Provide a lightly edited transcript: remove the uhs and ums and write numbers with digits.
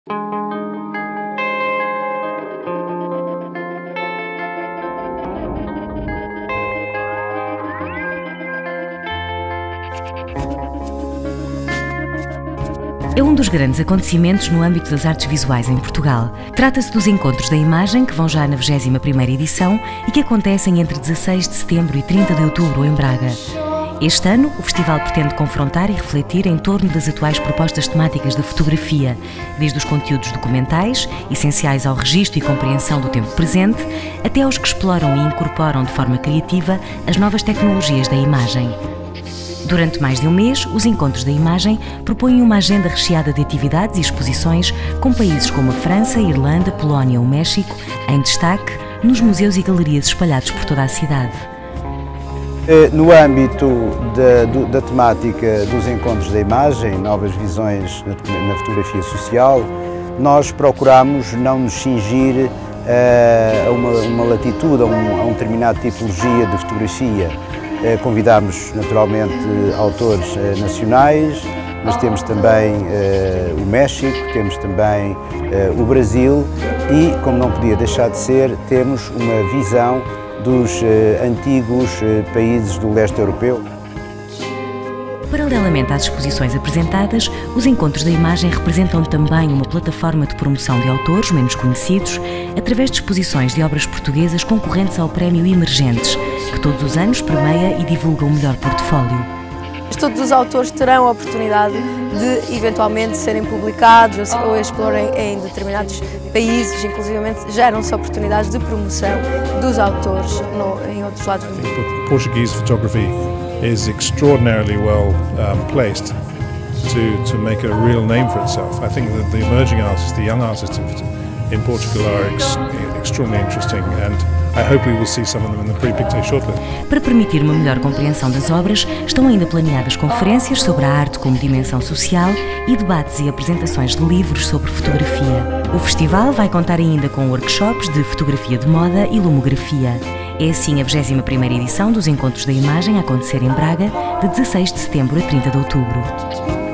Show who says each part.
Speaker 1: É um dos grandes acontecimentos no âmbito das artes visuais em Portugal. Trata-se dos Encontros da Imagem, que vão já na 21ª edição e que acontecem entre 16 de setembro e 30 de outubro em Braga. Este ano, o festival pretende confrontar e refletir em torno das atuais propostas temáticas da fotografia, desde os conteúdos documentais, essenciais ao registro e compreensão do tempo presente, até aos que exploram e incorporam de forma criativa as novas tecnologias da imagem. Durante mais de um mês, os Encontros da Imagem propõem uma agenda recheada de atividades e exposições com países como a França, a Irlanda, a Polónia ou o México, em destaque nos museus e galerias espalhados por toda a cidade.
Speaker 2: No âmbito da temática dos Encontros da Imagem, novas visões na fotografia social, nós procuramos não nos cingir a uma latitude, a uma determinada tipologia de fotografia. Convidámos naturalmente autores nacionais, mas temos também o México, temos também o Brasil e, como não podia deixar de ser, temos uma visão dos antigos países do leste europeu.
Speaker 1: Paralelamente às exposições apresentadas, os Encontros da Imagem representam também uma plataforma de promoção de autores menos conhecidos, através de exposições de obras portuguesas concorrentes ao Prémio Emergentes, que todos os anos premia e divulga o melhor portfólio.
Speaker 3: Todos os autores terão a oportunidade de eventualmente serem publicados ou explorem em determinados países, inclusivamente geram-se oportunidades de promoção dos autores em outros lados do mundo.
Speaker 4: Portuguese photography is extraordinarily well placed to make a real name for itself. I think that the emerging artists, the young artists in Portugal are extremely interesting, and I hope we will see some of them in the pre-picture shortlist.
Speaker 1: Para permitir uma melhor compreensão das obras, estão ainda planeadas conferências sobre a arte como dimensão social e debates e apresentações de livros sobre fotografia. O festival vai contar ainda com workshops de fotografia de moda e lumografia. É assim a 21ª edição dos Encontros da Imagem a acontecer em Braga, de 16 de setembro a 30 de outubro.